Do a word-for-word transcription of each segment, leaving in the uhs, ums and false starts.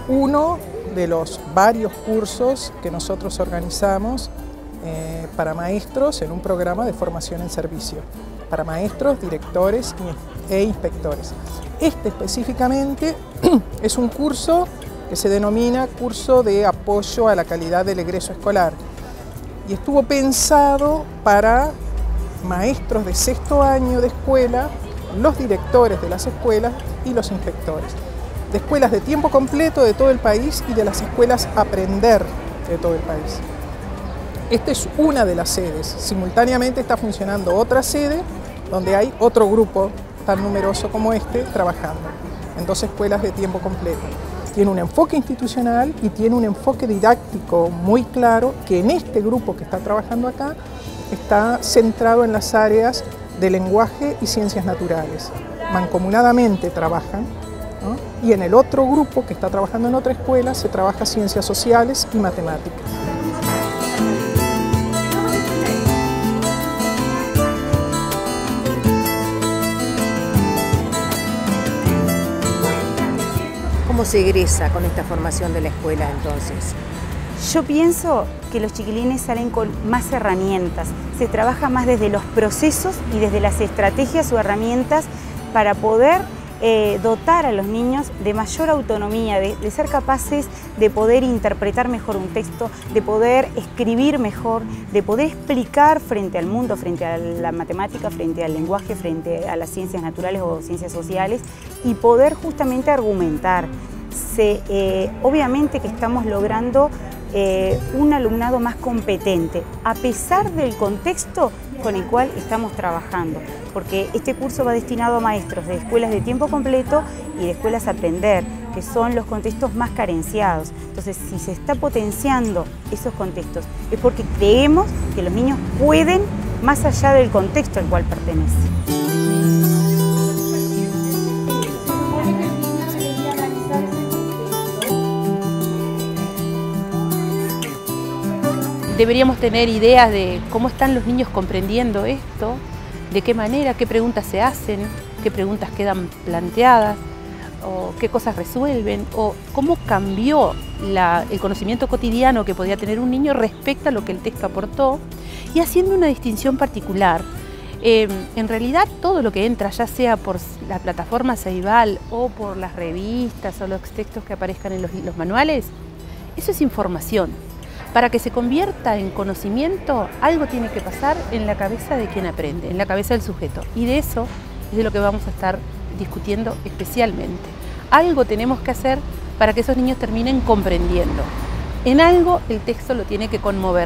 uno de los varios cursos que nosotros organizamos eh, para maestros en un programa de formación en servicio, para maestros, directores e inspectores. Este específicamente es un curso que se denomina Curso de Apoyo a la Calidad del Egreso Escolar y estuvo pensado para maestros de sexto año de escuela, los directores de las escuelas y los inspectores, de escuelas de tiempo completo de todo el país y de las escuelas Aprender de todo el país. Esta es una de las sedes. Simultáneamente está funcionando otra sede donde hay otro grupo tan numeroso como este trabajando en dos escuelas de tiempo completo. Tiene un enfoque institucional y tiene un enfoque didáctico muy claro que en este grupo que está trabajando acá está centrado en las áreas de lenguaje y ciencias naturales. Mancomunadamente trabajan, ¿no? Y en el otro grupo que está trabajando en otra escuela se trabaja ciencias sociales y matemáticas. ¿Cómo se egresa con esta formación de la escuela entonces? Yo pienso que los chiquilines salen con más herramientas, se trabaja más desde los procesos y desde las estrategias o herramientas para poder eh, dotar a los niños de mayor autonomía, de, de ser capaces de poder interpretar mejor un texto, de poder escribir mejor, de poder explicar frente al mundo, frente a la matemática, frente al lenguaje, frente a las ciencias naturales o ciencias sociales y poder justamente argumentar. Se, eh, obviamente que estamos logrando Eh, un alumnado más competente, a pesar del contexto con el cual estamos trabajando, porque este curso va destinado a maestros de escuelas de tiempo completo y de escuelas Aprender, que son los contextos más carenciados. Entonces, si se está potenciando esos contextos, es porque creemos que los niños pueden, más allá del contexto al cual pertenecen. Deberíamos tener ideas de cómo están los niños comprendiendo esto, de qué manera, qué preguntas se hacen, qué preguntas quedan planteadas, o qué cosas resuelven, o cómo cambió la, el conocimiento cotidiano que podía tener un niño respecto a lo que el texto aportó, y haciendo una distinción particular. Eh, en realidad todo lo que entra, ya sea por la plataforma Ceibal o por las revistas o los textos que aparezcan en los, los manuales, eso es información. Para que se convierta en conocimiento, algo tiene que pasar en la cabeza de quien aprende, en la cabeza del sujeto. Y de eso es de lo que vamos a estar discutiendo especialmente. Algo tenemos que hacer para que esos niños terminen comprendiendo. En algo el texto lo tiene que conmover.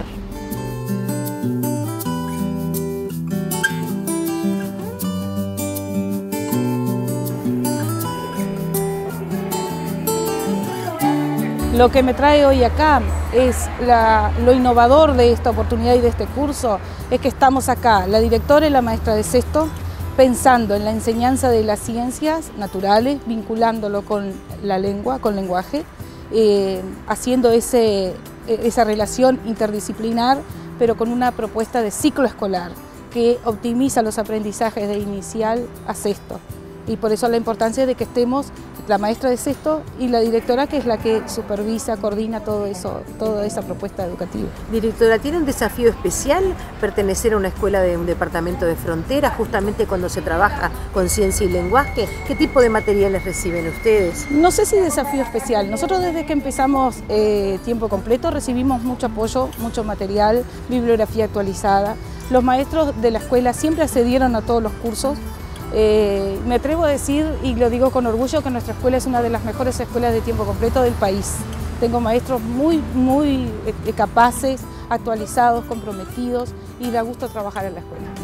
Lo que me trae hoy acá es la, lo innovador de esta oportunidad y de este curso, es que estamos acá, la directora y la maestra de sexto, pensando en la enseñanza de las ciencias naturales, vinculándolo con la lengua, con lenguaje, eh, haciendo ese, esa relación interdisciplinar, pero con una propuesta de ciclo escolar que optimiza los aprendizajes de inicial a sexto. Y por eso la importancia de que estemos la maestra de sexto y la directora, que es la que supervisa, coordina todo eso, toda esa propuesta educativa. Directora, ¿tiene un desafío especial pertenecer a una escuela de un departamento de frontera, justamente cuando se trabaja con ciencia y lenguaje? ¿Qué tipo de materiales reciben ustedes? No sé si desafío especial. Nosotros desde que empezamos eh, tiempo completo recibimos mucho apoyo, mucho material, bibliografía actualizada. Los maestros de la escuela siempre accedieron a todos los cursos. Eh, me atrevo a decir, y lo digo con orgullo, que nuestra escuela es una de las mejores escuelas de tiempo completo del país. Tengo maestros muy, muy eh, capaces, actualizados, comprometidos, y da gusto trabajar en la escuela.